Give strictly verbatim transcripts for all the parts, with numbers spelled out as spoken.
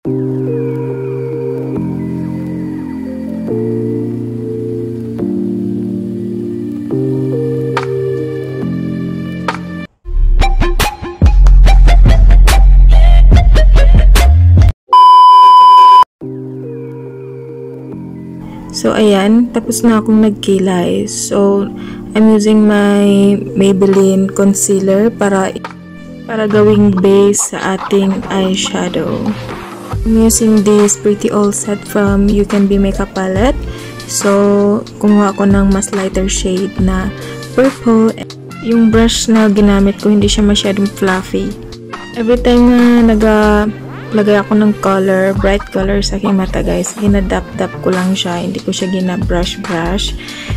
So, ayan. Tapos na akong nagkilay. So, I'm using my Maybelline concealer para, para gawing base sa ating eyeshadow. I'm using this Pretty All Set from You Can Be Makeup Palette. So, kumuha ako ng mas lighter shade na purple. Yung brush na ginamit ko, hindi siya masyadong fluffy. Every time na naga... lagay ako ng color, bright color sa aking mata guys, ginadap-dap ko lang siya, hindi ko siya ginabrush-brush.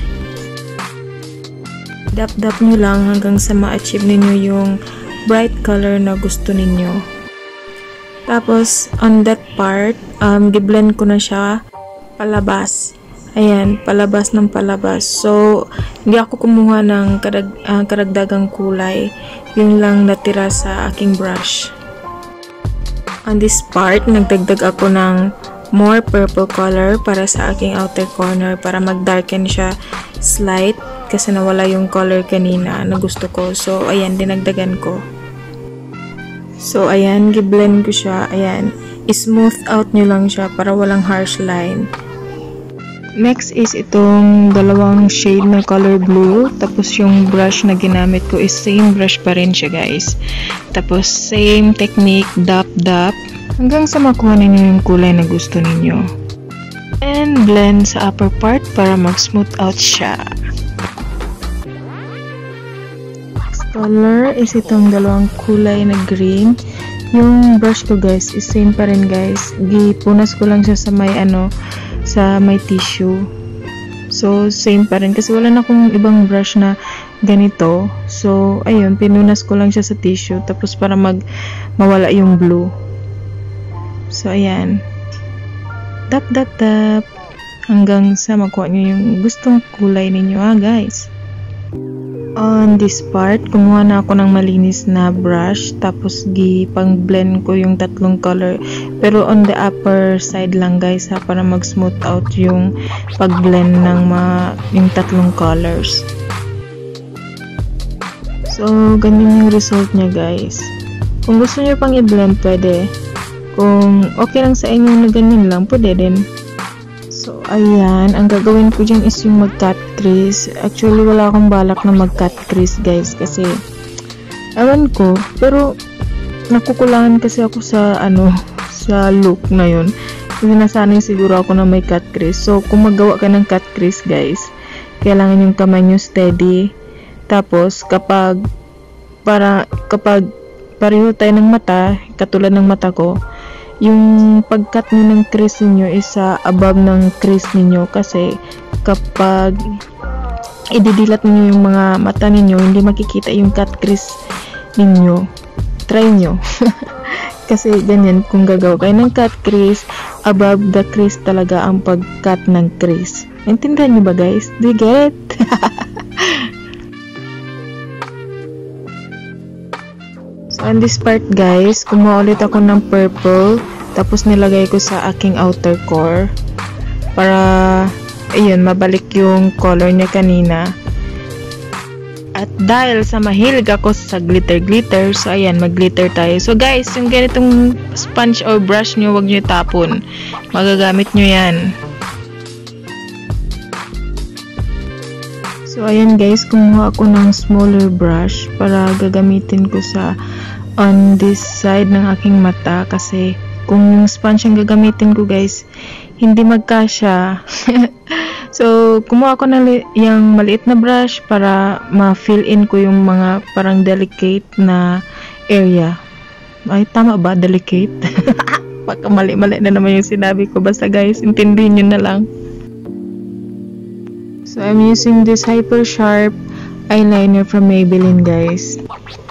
Dap-dap nyo lang hanggang sa ma-achieve ninyo yung bright color na gusto ninyo. Tapos, on that part, um, giblend ko na siya palabas. Ayan, palabas ng palabas. So, hindi ako kumuha ng kadag uh, karagdagang kulay. Yun lang natira sa aking brush. On this part, nagdagdag ako ng more purple color para sa aking outer corner para mag-darken siya slight kasi nawala yung color kanina na gusto ko. So, ayan, dinagdagan ko. So, ayan, giblend ko siya. Ayan, smooth out nyo lang siya para walang harsh line. Next is itong dalawang shade na color blue. Tapos yung brush na ginamit ko is same brush pa rin siya guys. Tapos same technique, dap dap. Hanggang sa makuha ninyo yung kulay na gusto ninyo. And blend sa upper part para mag-smooth out siya. Next color is itong dalawang kulay na green. Yung brush ko guys is same pa rin guys. Gipunas ko lang siya sa may ano, sa may tissue. So, same pa rin. Kasi wala na akong ibang brush na ganito. So, ayun, pinunas ko lang siya sa tissue. Tapos para mag mawala yung blue. So, ayan. Tap, tap, tap. Hanggang sa makuha nyo yung gustong kulay ninyo ha, guys. On this part, kumuha na ako ng malinis na brush. Tapos, gipang-blend ko yung tatlong color. Pero on the upper side lang guys ha, para mag-smooth out yung pag-blend ng mga, yung tatlong colors. So, ganyan yung result niya guys. Kung gusto nyo pang i-blend, pwede. Kung okay lang sa inyo na ganyan lang, pwede din. So, ayan. Ang gagawin ko dyan is yung mag-cut crease. Actually, wala akong balak na mag-cut crease guys. Kasi, ewan ko. Pero, nakukulangan kasi ako sa, ano, sa look na yun. Kasi nasanay siguro ako na may cut crease. So, kung magawa ka ng cut crease guys, kailangan yung kamay nyo steady. Tapos, kapag, para, kapag, pareho tayo ng mata, katulad ng mata ko, yung pag-cut nyo ng crease niyo is sa above ng crease niyo kasi kapag ididilat niyo yung mga mata niyo, hindi makikita yung cut crease niyo. Try nyo. Kasi ganyan, kung gagawa kayo ng cut crease, above the crease talaga ang pag-cut ng crease. Intindihan nyo ba guys? Do you get it? So, on this part guys, kumuha ulit ako ng purple, tapos nilagay ko sa aking outer core para, ayun, mabalik yung color niya kanina. At dahil sa mahilig ako sa glitter-glitter, so ayan, mag-glitter tayo. So guys, yung ganitong sponge or brush nyo, wag nyo tapon. Magagamit nyo yan. So ayan guys, kumuha ako ng smaller brush para gagamitin ko sa on this side ng aking mata kasi kung yung sponge ang gagamitin ko guys, hindi magkasya. So, kumuha ako ng yung maliit na brush para ma-fill in ko yung mga parang delicate na area. Ay, tama ba? Delicate? Baka mali-mali na naman yung sinabi ko. Basta guys, intindihin nyo na lang. So, I'm using this Hyper Sharp eyeliner from Maybelline guys.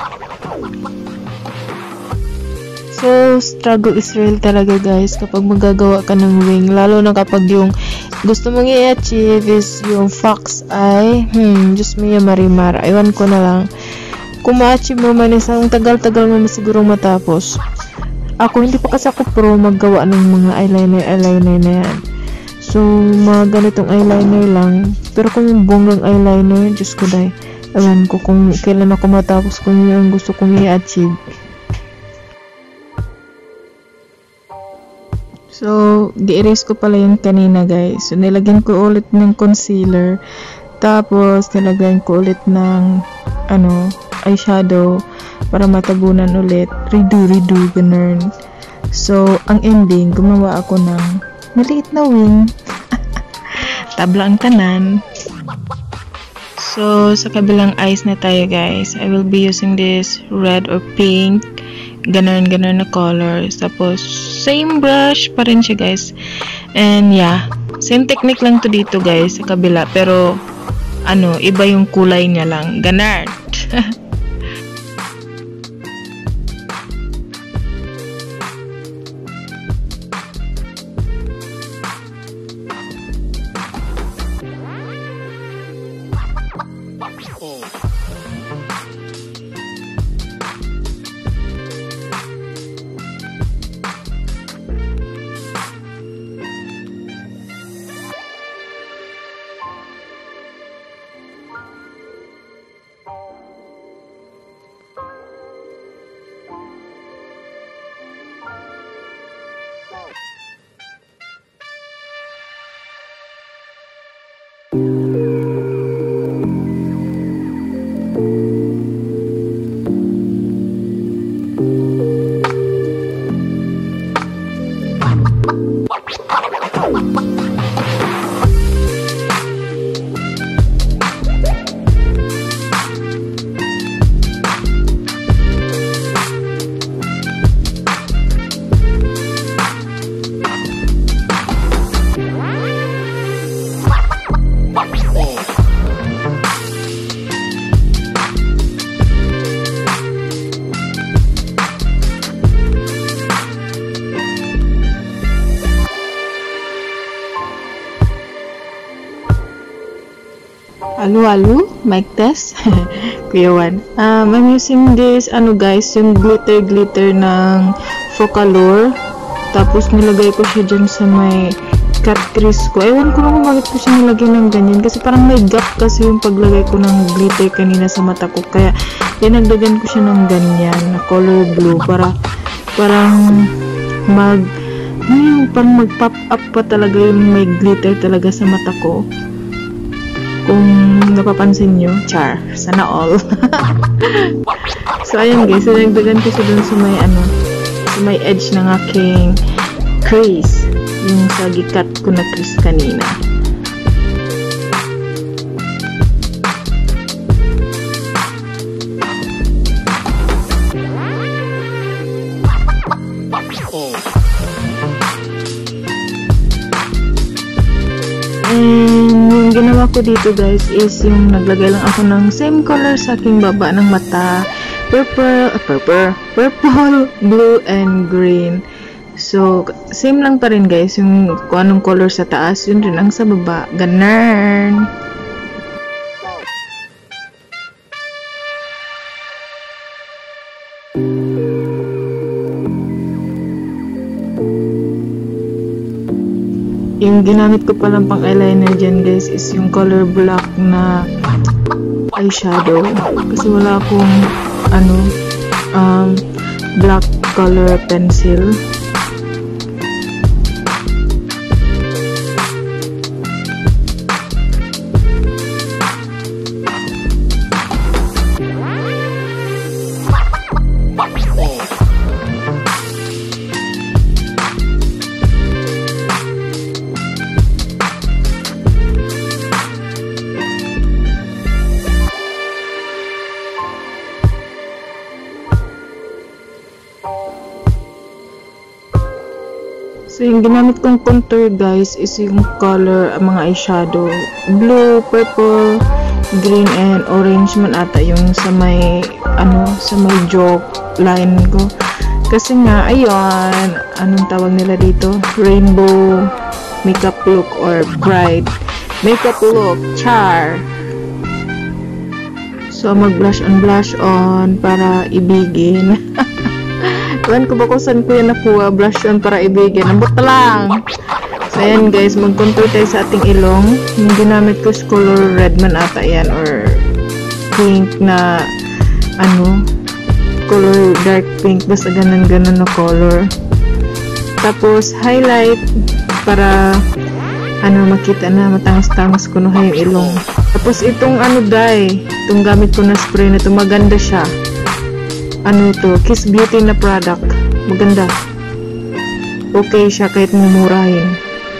So, struggle is real talaga guys kapag magagawa ka ng wing. Lalo na kapag yung gusto mong i-achieve is yung fox eye. Hmm, Diyos mo yung marimar. Aywan ko na lang. Kung ma-achieve mo man isang tagal-tagal mo siguro matapos. ako hindi pa kasi ako pro maggawa ng mga eyeliner eyeliner na yan. So mga ganitong eyeliner lang, pero kung yung bonggang eyeliner, Diyos ko dahil ewan ko kung kailan ako matapos, kung yun ang gusto kong i-achieve. So di-erase ko pala yung kanina guys. So nilagyan ko ulit ng concealer, tapos nilagyan ko ulit ng ano eyeshadow para matabunan ulit, redo redo ganun. So ang ending, gumawa ako ng maliit na wing. Tabla ang tanan. So sa kabilang eyes na tayo guys, I will be using this red or pink, ganun ganun na colors. Tapos same brush pa rin siya guys. And yeah, same technique lang to dito guys sa kabila, pero ano, iba yung kulay niya lang, ganun. Alo, alo, mic test. Kuya Juan. Um, I'm using this, ano guys, yung glitter glitter ng Focallure. Tapos nilagay ko siya dyan sa may cut crease ko. Ewan ko lang kung bakit ko siya nilagay ng ganyan. Kasi parang may gap kasi yung paglagay ko ng glitter kanina sa mata ko. Kaya dinagdagan ko siya ng ganyan na color blue para parang mag hmm, parang mag pop up pa talaga yung may glitter talaga sa mata ko. Kung napapansin nyo, char, sana all. So ayun guys, so nagdagan ko siya dun sa may ano, sa may edge ng aking crease, yung sa gikat ko na crease kanina. And yung ginawa ko dito guys is yung naglagay lang ako ng same color sa aking baba ng mata, purple, uh, purple, purple, blue, and green. So same lang pa rin guys, yung kung anong color sa taas, yun rin ang sa baba, ganun. Yung ginamit ko palang pang eyeliner dyan guys is yung color black na eyeshadow. Kasi wala akong ano, um, black color pencil. So, yung ginamit kong contour guys is yung color, mga eyeshadow. Blue, purple, green, and orange man ata yung sa may, ano, sa may jaw line ko. Kasi nga, ayun, anong tawag nila dito? Rainbow makeup look or bride makeup look, char. So, mag-blush on, blush on para ibigin. Ewan ko ba kung saan ko yan nakuha. Blush on para ibigay. Nambot na lang. So, ayan guys. Mag-contour tayo sa ating ilong. Yung ginamit ko is color red man ata yan. Or pink na ano, color dark pink. Basta ganun-ganun na color. Tapos, highlight para ano, makita na matangos-tangos ko na yung ilong. Tapos, itong ano dye. Itong gamit ko na spray na ito. Maganda siya. Ano to, Kiss Beauty na product. Maganda. Okay siya kahit mumurahin.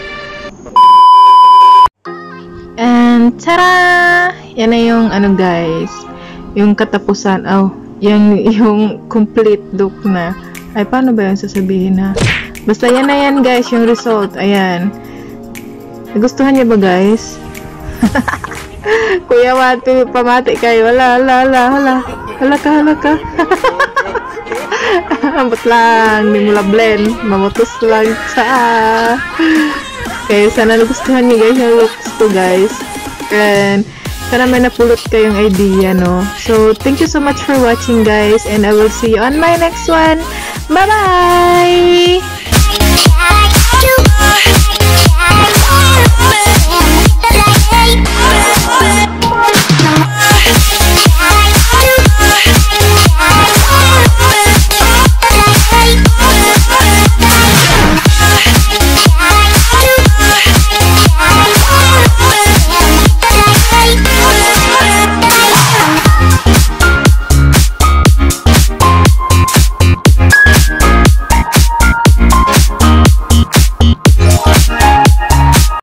And tara! Yan na yung ano guys, yung katapusan. Oh, yung, yung complete look na. Ay, paano ba yung sasabihin ha? Basta yan na yan guys, yung result. Ayan. Nagustuhan niyo ba guys? Kuya Watu, pamati kayo. Wala, wala, wala, wala. Hala ka, hala ka. Ambot lang, hindi mo la blend. Mamutos lang sa. Okay, sana nagustuhan niyo guys yung looks to guys. And sana may napulot kayong idea, no? So, thank you so much for watching guys. And I will see you on my next one. Bye-bye!